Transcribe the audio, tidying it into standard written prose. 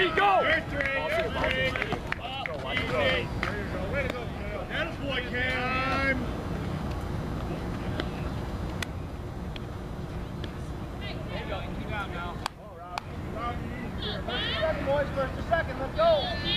Pete, go! Good three, good three. Easy. Way to go, that is boy, Cam. There you go, keep out now. Robbie. Second, boys, first to second, let's go.